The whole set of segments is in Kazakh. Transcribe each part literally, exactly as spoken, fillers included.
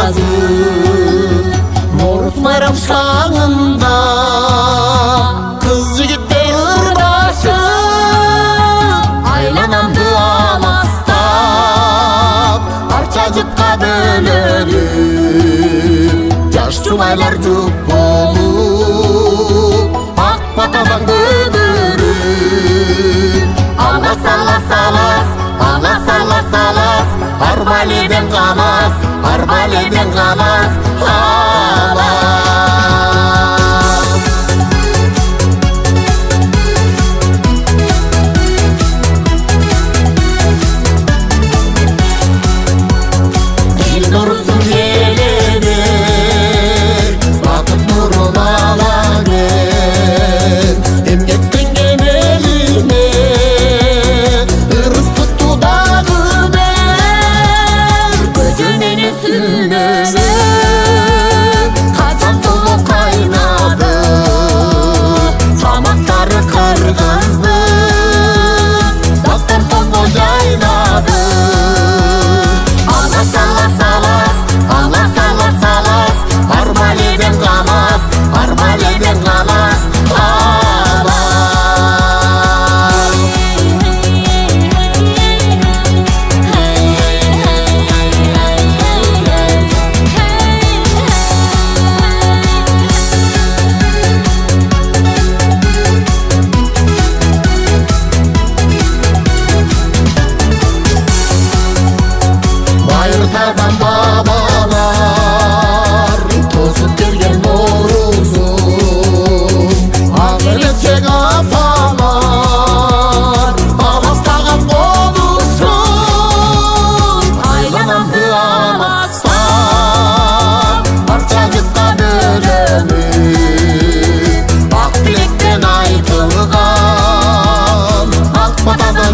жазып, Наурыз майрам шаңында кыз жігіттер ырбашып, айланамды аластап арча жұртқа бөлініп, жаш жубайлар жұп болып ак батадан көгеріп, алас алас алас алас алас алас арбаледен қалас арбаледен қалас алас. Ел нұрысын елемек, бақыт нұрын ала кел, емгектің кемеліне ырыс тұттудағы бер, көзінен сүлмені қазан толы қайнады, тамақтары қырғызды, дастар толы жайнады. Алас алас алас алас алас алас арбаледен қалас арбаледен қалас алас. Байыртадан бабалар тосып келген наурызын, ағылетек апалар аластаған қонышын, айланамды аластап арча жұртқа бөлініп, ақ тілектен айтылған ақ батадан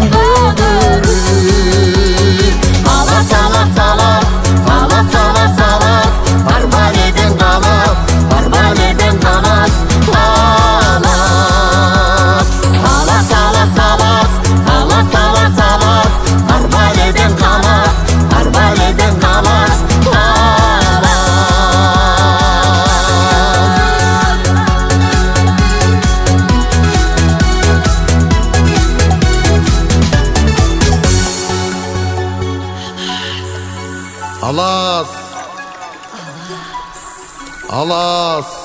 көгеріп, алас алас алас алас алас алас арбаледен қалас арбаледен қалас алас. Алас алас алас алас алас алас арбаледен қалас арбаледен қалас алас. Алас, алас,